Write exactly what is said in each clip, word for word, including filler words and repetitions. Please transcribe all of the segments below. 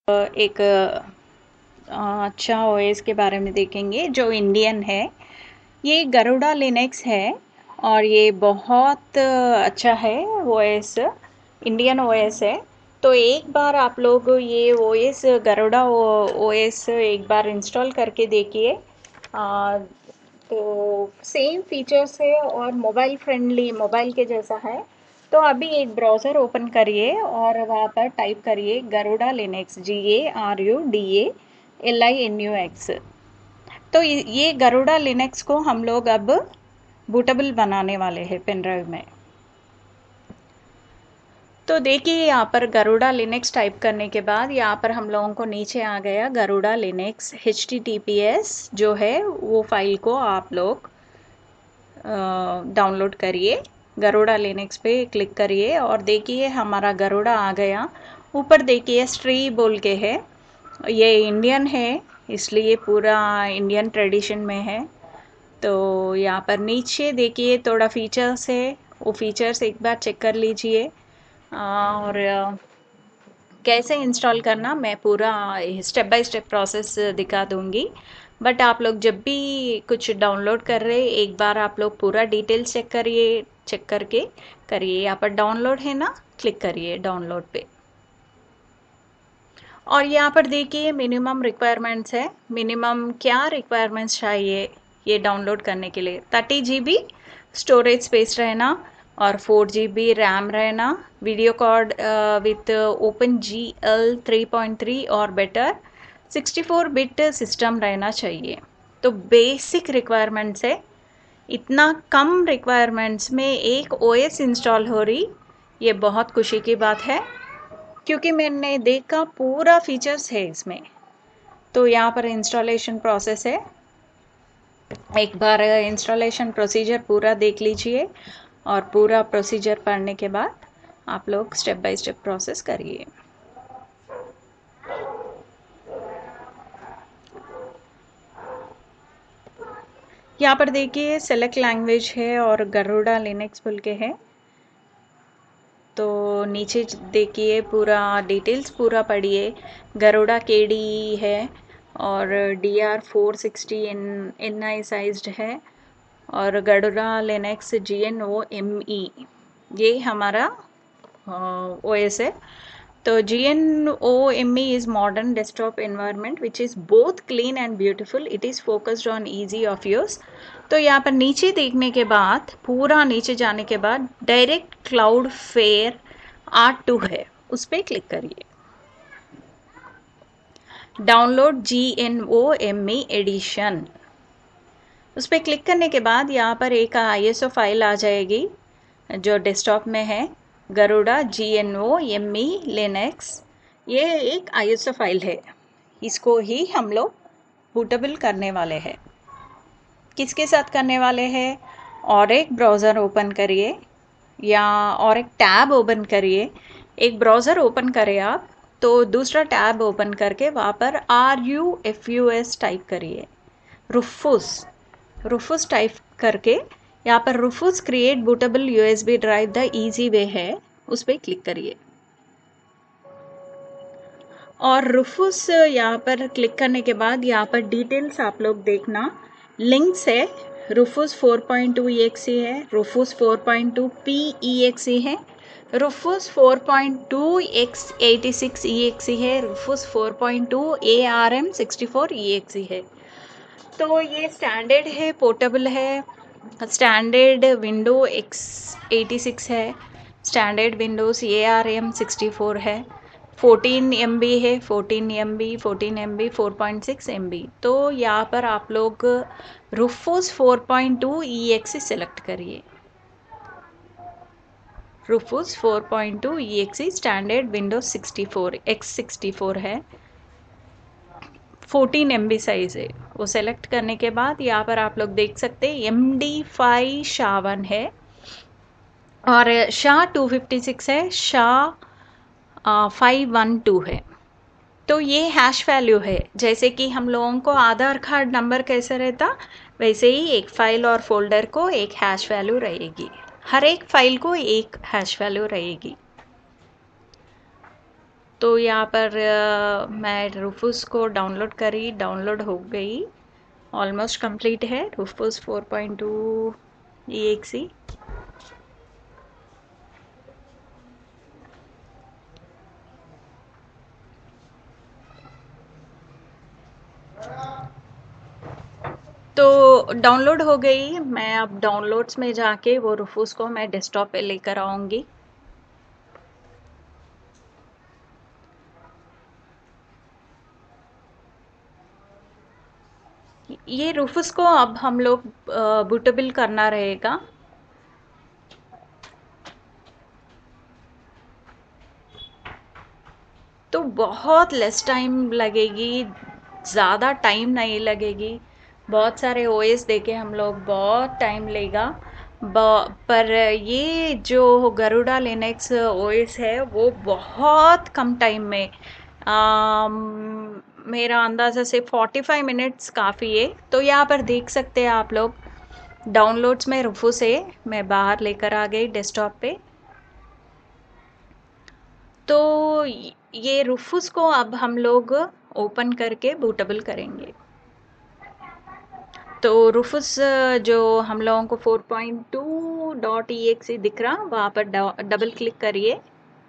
एक अ, अच्छा ओएस के बारे में देखेंगे जो इंडियन है। ये गरुड़ा लिनक्स है और ये बहुत अच्छा है ओएस, इंडियन ओएस है। तो एक बार आप लोग ये ओएस गरुड़ा ओएस एक बार इंस्टॉल करके देखिए। तो सेम फीचर्स है और मोबाइल फ्रेंडली, मोबाइल के जैसा है। तो अभी एक ब्राउज़र ओपन करिए और वहाँ पर टाइप करिए Garuda Linux, G A R U D A L I N U X. तो ये गरुड़ा लिनक्स को हम लोग अब बूटेबल बनाने वाले हैं पेन ड्राइव में। तो देखिए यहाँ पर गरुड़ा लिनक्स टाइप करने के बाद यहाँ पर हम लोगों को नीचे आ गया Garuda Linux H T T P S जो है वो फाइल को आप लोग डाउनलोड करिए। गरुड़ा लिनक्स पे क्लिक करिए और देखिए हमारा गरुड़ा आ गया। ऊपर देखिए स्ट्री बोल के है, ये इंडियन है इसलिए पूरा इंडियन ट्रेडिशन में है। तो यहाँ पर नीचे देखिए थोड़ा फीचर्स है, वो फीचर्स एक बार चेक कर लीजिए। और कैसे इंस्टॉल करना मैं पूरा स्टेप बाय स्टेप प्रोसेस दिखा दूंगी। बट आप लोग जब भी कुछ डाउनलोड कर रहे एक बार आप लोग पूरा डिटेल्स चेक करिए, चेक करके करिए। यहाँ पर डाउनलोड है ना, क्लिक करिए डाउनलोड पे। और यहाँ पर देखिए मिनिमम रिक्वायरमेंट्स है, मिनिमम क्या रिक्वायरमेंट्स चाहिए ये डाउनलोड करने के लिए। Thirty G B storage space रहना और फोर जी बी रैम रहना, video card with open G L three point three और better, sixty four bit system रहना चाहिए। तो बेसिक रिक्वायरमेंट्स है। इतना कम रिक्वायरमेंट्स में एक ओएस इंस्टॉल हो रही, ये बहुत खुशी की बात है क्योंकि मैंने देखा पूरा फीचर्स है इसमें। तो यहाँ पर इंस्टॉलेशन प्रोसेस है, एक बार इंस्टॉलेशन प्रोसीजर पूरा देख लीजिए और पूरा प्रोसीजर पढ़ने के बाद आप लोग स्टेप बाय स्टेप प्रोसेस करिए। यहाँ पर देखिए सेलेक्ट लैंग्वेज है और गरुड़ा लिनक्स बोल के है। तो नीचे देखिए पूरा डिटेल्स पूरा पढ़िए। गरुड़ा के डी है और D R four sixty N N I sized है और Garuda Linux G N O M E ये हमारा ओ एस है। तो G N O M E is modern desktop environment which is both clean and beautiful. It is focused on easy of use. तो यहाँ पर नीचे देखने के बाद, पूरा नीचे जाने के बाद direct Cloudflare R two है, उस पर क्लिक करिए। Download G N O M E edition, उस पर क्लिक करने के बाद यहाँ पर एक आई एस ओ फाइल आ जाएगी जो डेस्कटॉप में है, Garuda G N O M E Linux. ये एक आई एस ओ फाइल है, इसको ही हम लोग बूटेबल करने वाले हैं। किसके साथ करने वाले हैं? और एक ब्राउज़र ओपन करिए या और एक टैब ओपन करिए। एक ब्राउज़र ओपन करें आप तो दूसरा टैब ओपन करके वहाँ पर R U F U S type करिए, रूफूस रूफूस टाइप करके यहाँ पर Rufus create bootable USB drive the easy way है, उस पर क्लिक करिए। और रूफूस यहाँ पर क्लिक करने के बाद यहाँ पर डिटेल्स आप लोग देखना, लिंक्स है, Rufus four point two E X E है, Rufus four point two P E X E है, Rufus four point two X eighty six E X E है, Rufus four point two A R M sixty four E X E है। तो ये standard है, portable है, standard window X eighty six है, standard Windows A R M sixty four है, fourteen M B है, fourteen M B, fourteen M B, four point six M B. तो यहाँ पर आप लोग Rufus four point two E X E select करिए। Rufus four point two E X E standard Windows sixty four X sixty four है, fourteen M B size है। वो select करने के बाद यहाँ पर आप लोग देख सकते हैं M D five SHA one है और शा टू फिफ्टी सिक्स है, शा फाइव वन टू है। तो ये हैश वैल्यू है, जैसे कि हम लोगों को आधार कार्ड नंबर कैसे रहता वैसे ही एक फाइल और फोल्डर को एक हैश वैल्यू रहेगी, हर एक फाइल को एक हैश वैल्यू रहेगी। तो यहाँ पर अ, मैं रूफूस को डाउनलोड करी, डाउनलोड हो गई, ऑलमोस्ट कंप्लीट है Rufus four point two E X E. तो डाउनलोड हो गई। मैं अब डाउनलोड्स में जाके वो रूफूस को मैं डेस्कटॉप पे लेकर आऊँगी। ये रूफूस को अब हम लोग बूटेबल करना रहेगा। तो बहुत लेस टाइम लगेगी, ज़्यादा टाइम नहीं लगेगी। बहुत सारे ओएस देके हम लोग बहुत टाइम लेगा, ब- पर ये जो गरुड़ा लिनक्स ओएस है वो बहुत कम टाइम में, आम, मेरा अंदाज़ा से फोर्टी फाइव मिनट्स काफ़ी है। तो यहाँ पर देख सकते हैं आप लोग, डाउनलोड्स में रूफूस है, मैं बाहर लेकर आ गई डेस्कटॉप पे। तो ये रूफूस को अब हम लोग ओपन करके बूटेबल करेंगे। तो रूफूस जो हम लोगों को four point two dot E X E दिख रहा, वहाँ पर डबल क्लिक करिए।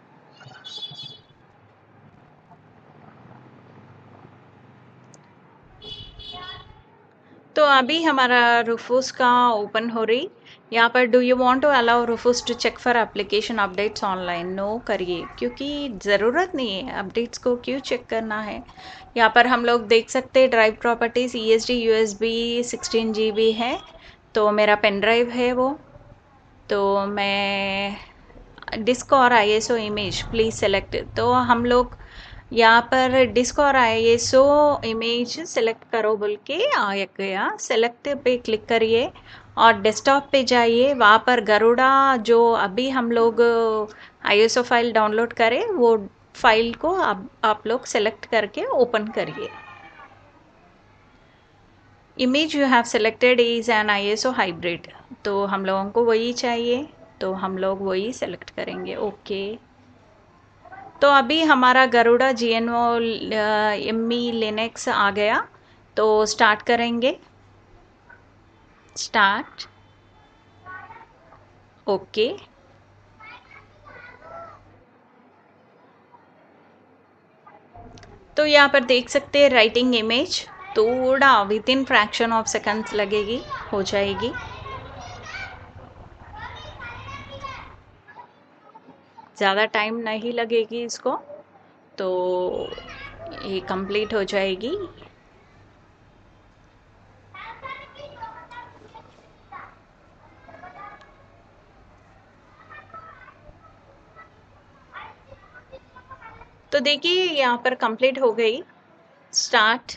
तो अभी हमारा रूफूस का ओपन हो रही। यहाँ पर do you want to allow Rufus to check for application updates online, no करिए, क्योंकि ज़रूरत नहीं है, अपडेट्स को क्यों चेक करना है। यहाँ पर हम लोग देख सकते हैं drive properties E S D U S B sixteen G B है, तो मेरा पेन ड्राइव है वो। तो मैं डिस्क और I S O image please select, तो हम लोग यहाँ पर डिस्क और I S O image select करो बोल के आ गया। सेलेक्ट पे क्लिक करिए और डेस्कटॉप पे जाइए। वहाँ पर गरुड़ा जो अभी हम लोग I S O file download करें, वो फाइल को आप, आप लोग सेलेक्ट करके ओपन करिए। Image you have selected is an I S O hybrid, तो हम लोगों को वही चाहिए, तो हम लोग वही सेलेक्ट करेंगे। ओके, तो अभी हमारा Garuda G N O M E Linux आ गया। तो स्टार्ट करेंगे, स्टार्ट, ओके। तो यहाँ पर देख सकते हैं राइटिंग इमेज, थोड़ा within fraction of seconds लगेगी, हो जाएगी। ज़्यादा टाइम नहीं लगेगी इसको, तो ये कंप्लीट हो जाएगी। तो देखिए यहाँ पर कंप्लीट हो गई। Start,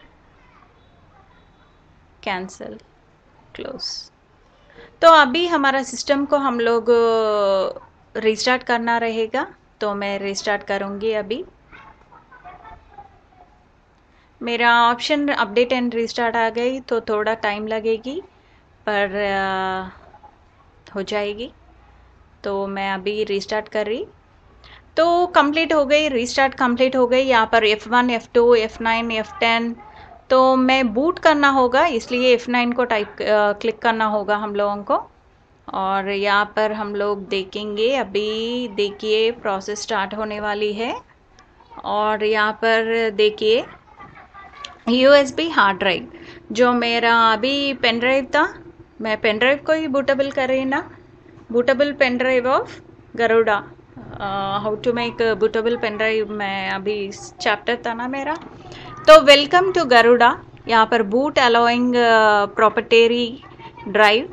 cancel, close. तो अभी हमारा सिस्टम को हम लोग रिस्टार्ट करना रहेगा, तो मैं रिस्टार्ट करूँगी अभी। मेरा ऑप्शन अपडेट एंड रिस्टार्ट आ गई, तो थोड़ा टाइम लगेगी, पर आ, हो जाएगी। तो मैं अभी रिस्टार्ट कर रही। तो कंप्लीट हो गई, रिस्टार्ट कंप्लीट हो गई। यहाँ पर F one, F two, F nine, F ten, तो मैं बूट करना होगा, इसलिए एफ नाइन को टाइप क्लिक करना होगा हम लोगों को। और यहाँ पर हम लोग देखेंगे, अभी देखिए प्रोसेस स्टार्ट होने वाली है। और यहाँ पर देखिए यूएसबी हार्ड ड्राइव, जो मेरा अभी पेन ड्राइव था, मैं पेन ड्राइव को ही बूटेबल कर रही ना। Bootable pen drive of Garuda, how to make bootable pen drive, मैं अभी चैप्टर था ना मेरा। तो वेलकम टू गरुड़ा, यहाँ पर बूट अलाउइंग प्रॉपर्टेरी ड्राइव।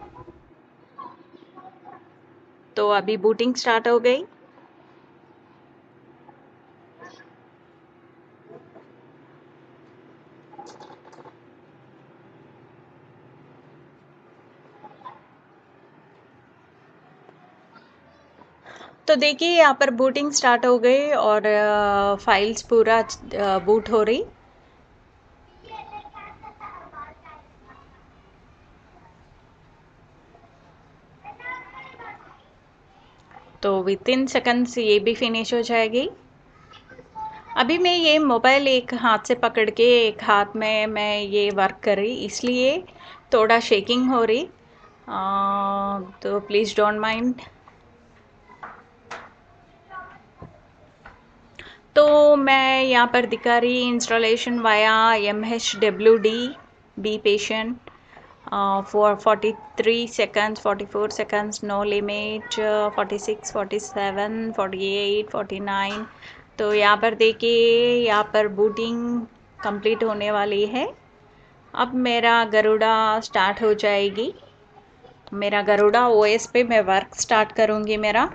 तो अभी बूटिंग स्टार्ट हो गई। तो देखिए यहाँ पर बूटिंग स्टार्ट हो गई और फाइल्स पूरा बूट हो रही। तो विद इन सेकंड्स ये भी फिनिश हो जाएगी। अभी मैं ये मोबाइल एक हाथ से पकड़ के एक हाथ में मैं ये वर्क कर रही, इसलिए थोड़ा शेकिंग हो रही, आ, तो प्लीज़ डोंट माइंड। तो मैं यहाँ पर दिखा रही installation via M H W D, be patient, for forty three seconds, forty four seconds, no limit, forty six, forty seven, forty eight, forty nine. तो यहाँ पर देखिए, यहाँ पर बूटिंग कंप्लीट होने वाली है। अब मेरा गरुड़ा स्टार्ट हो जाएगी। मेरा गरुड़ा ओएस पे मैं वर्क स्टार्ट करूँगी मेरा।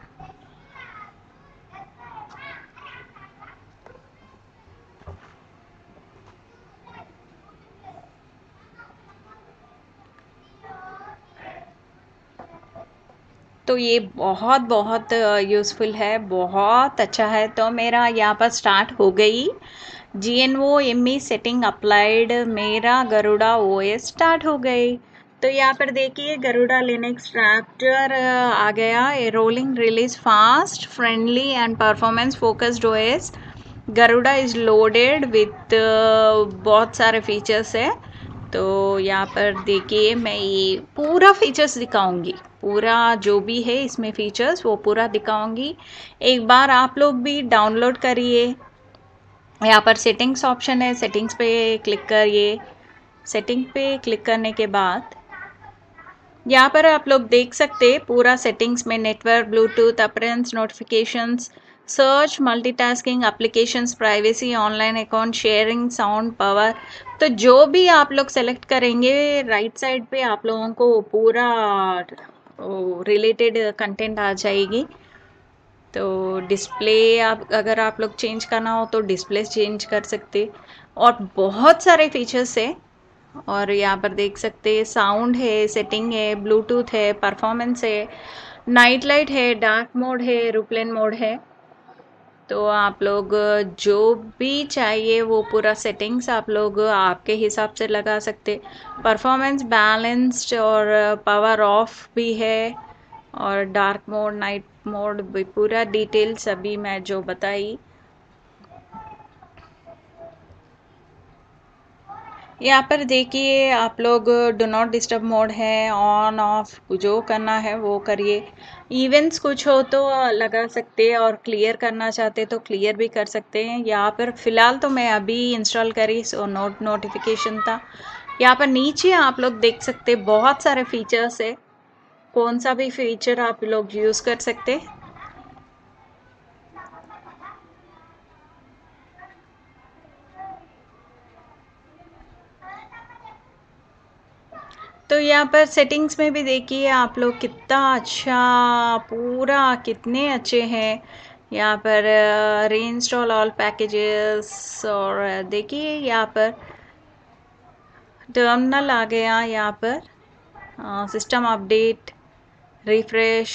तो ये बहुत बहुत यूज़फुल है, बहुत अच्छा है। तो मेरा यहाँ पर स्टार्ट हो गई। G N O M E setting applied, मेरा गरुड़ा ओ एस स्टार्ट हो गई। तो यहाँ पर देखिए गरुड़ा लिनक्स रैप्टर आ गया। A rolling release fast, friendly and performance focused O S. Garuda is loaded with बहुत सारे फीचर्स है। तो यहाँ पर देखिए मैं ये पूरा फीचर्स दिखाऊंगी, पूरा जो भी है इसमें फीचर्स वो पूरा दिखाऊंगी। एक बार आप लोग भी डाउनलोड करिए। यहाँ पर सेटिंग्स ऑप्शन है, सेटिंग्स पे क्लिक करिए। सेटिंग पे क्लिक करने के बाद यहाँ पर आप लोग देख सकते हैं पूरा सेटिंग्स में network, Bluetooth, appearance, notifications, search, multitasking, applications, privacy, online account, sharing, sound, power. तो जो भी आप लोग सेलेक्ट करेंगे राइट साइड पे आप लोगों को पूरा रिलेटेड कंटेंट आ जाएगी। तो डिस्प्ले आप अगर आप लोग चेंज करना हो तो डिस्प्ले चेंज कर सकते, और बहुत सारे फीचर्स है। और यहाँ पर देख सकते हैं साउंड है, सेटिंग है, ब्लूटूथ है, परफॉर्मेंस है, नाइट लाइट है, डार्क मोड है, एरोप्लेन मोड है। तो आप लोग जो भी चाहिए वो पूरा सेटिंग्स आप लोग आपके हिसाब से लगा सकते। परफॉर्मेंस बैलेंस्ड और पावर ऑफ भी है, और डार्क मोड, नाइट मोड भी पूरा डिटेल्स अभी मैं जो बताई। यहाँ पर देखिए आप लोग डू नॉट डिस्टर्ब मोड है, ऑन ऑफ जो करना है वो करिए। इवेंट्स कुछ हो तो लगा सकते हैं, और क्लियर करना चाहते तो क्लियर भी कर सकते हैं। यहाँ पर फिलहाल तो मैं अभी इंस्टॉल करी सो नोट नोटिफिकेशन था। यहाँ पर नीचे आप लोग देख सकते बहुत सारे फीचर्स है, कौन सा भी फीचर आप लोग यूज़ कर सकते। तो यहाँ पर सेटिंग्स में भी देखिए आप लोग कितना अच्छा, पूरा कितने अच्छे हैं। यहाँ पर रीइंस्टॉल ऑल पैकेजेस, और देखिए यहाँ पर टर्मिनल आ गया। यहाँ पर सिस्टम अपडेट, रिफ्रेश,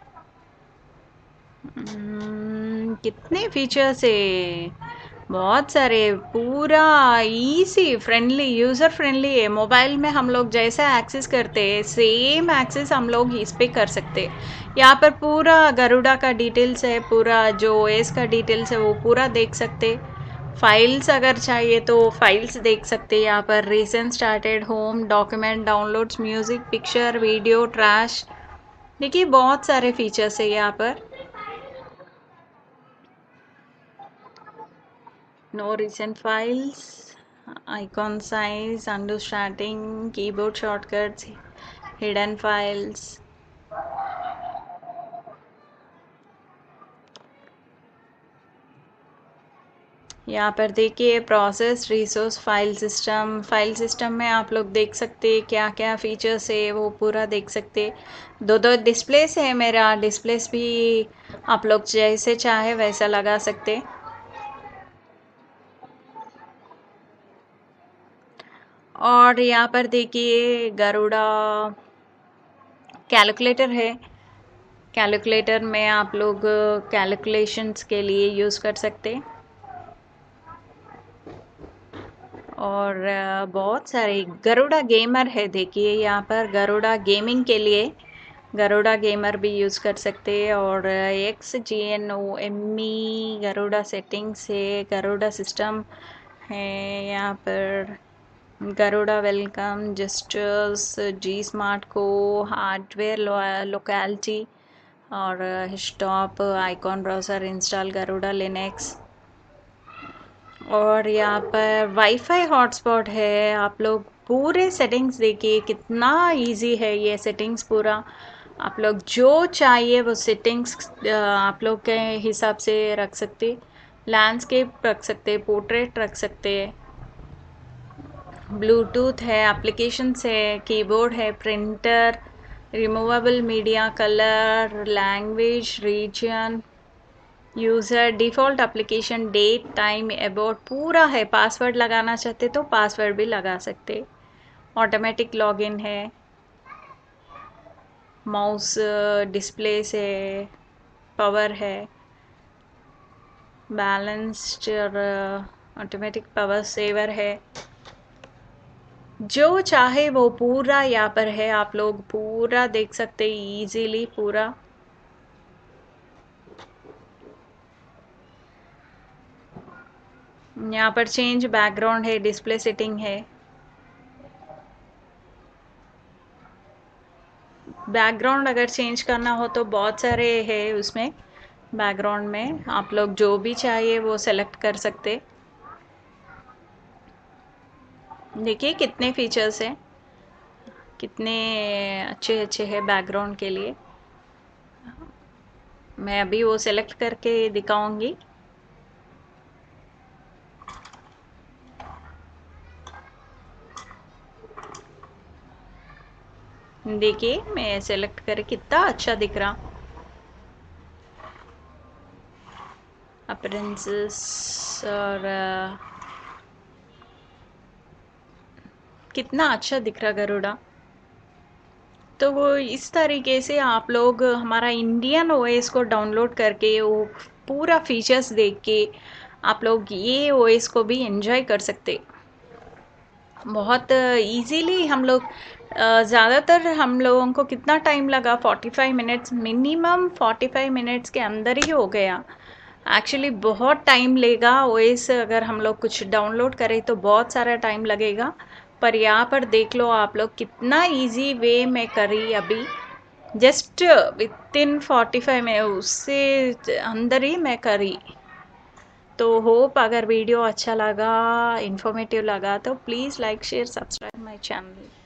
कितने फीचर्स है, बहुत सारे, पूरा इजी, फ्रेंडली, यूज़र फ्रेंडली है। मोबाइल में हम लोग जैसा एक्सेस करते हैं सेम एक्सेस हम लोग इस पे कर सकते हैं। यहाँ पर पूरा गरुड़ा का डिटेल्स है, पूरा जो ओएस का डिटेल्स है वो पूरा देख सकते। फाइल्स अगर चाहिए तो फाइल्स देख सकते हैं। यहाँ पर recent, started, home, document, downloads, music, picture, video, trash, देखिए बहुत सारे फीचर्स है यहाँ पर। No recent files, icon size, undo starting, keyboard shortcuts, hidden files. यहाँ पर देखिए process, resource, file system. File system में आप लोग देख सकते हैं क्या क्या फीचर्स है वो पूरा देख सकते। दो दो डिस्प्लेस है मेरा, डिस्प्लेस भी आप लोग जैसे चाहे वैसा लगा सकते। और यहाँ पर देखिए गरुड़ा कैलकुलेटर है। कैलकुलेटर में आप लोग कैलकुलेशंस के लिए यूज़ कर सकते। और बहुत सारे गरुड़ा गेमर है, देखिए यहाँ पर गरुड़ा गेमिंग के लिए गरुड़ा गेमर भी यूज़ कर सकते हैं, और X G N O M E Garuda settings है, गरुड़ा सिस्टम है यहाँ पर, Garuda welcome, gestures, G smart को, हार्डवेयर लोकेलिटी, और stop icon browser install Garuda Linux. और यहाँ पर वाईफाई हॉटस्पॉट है। आप लोग पूरे सेटिंग्स देखिए, कितना इजी है ये सेटिंग्स पूरा। आप लोग जो चाहिए वो सेटिंग्स आप लोग के हिसाब से रख सकते, लैंडस्केप रख सकते, पोर्ट्रेट रख सकते, ब्लूटूथ है, एप्लीकेशंस है, कीबोर्ड है, printer, removable media, colour, language, region, user, default application, date, time, about पूरा है। पासवर्ड लगाना चाहते तो पासवर्ड भी लगा सकते। ऑटोमेटिक लॉगिन है, माउस डिस्प्ले से, पावर है, बैलेंस्ड और ऑटोमेटिक पावर सेवर है। जो चाहे वो पूरा यहाँ पर है, आप लोग पूरा देख सकते इजीली पूरा। यहाँ पर चेंज बैकग्राउंड है, डिस्प्ले सेटिंग है, बैकग्राउंड अगर चेंज करना हो तो बहुत सारे है उसमें, बैकग्राउंड में आप लोग जो भी चाहिए वो सेलेक्ट कर सकते। देखिए कितने फीचर्स हैं, कितने अच्छे अच्छे हैं बैकग्राउंड के लिए। मैं अभी वो सेलेक्ट करके दिखाऊंगी। देखिए मैं सेलेक्ट करके कितना अच्छा दिख रहा। अपरेंसेस और uh, कितना अच्छा दिख रहा गरुड़ा। तो वो इस तरीके से आप लोग हमारा इंडियन ओएस को डाउनलोड करके वो पूरा फीचर्स देख के आप लोग ये ओएस को भी एंजॉय कर सकते। बहुत इजीली हम लोग, ज़्यादातर हम लोगों को कितना टाइम लगा, forty five minutes, minimum forty five minutes के अंदर ही हो गया। एक्चुअली बहुत टाइम लेगा ओएस, अगर हम लोग कुछ डाउनलोड करें तो बहुत सारा टाइम लगेगा। पर यहाँ पर देख लो आप लोग कितना इजी वे में करी अभी, just within forty five में, उससे अंदर ही मैं करी। तो होप अगर वीडियो अच्छा लगा, इन्फॉर्मेटिव लगा तो please like share subscribe my channel.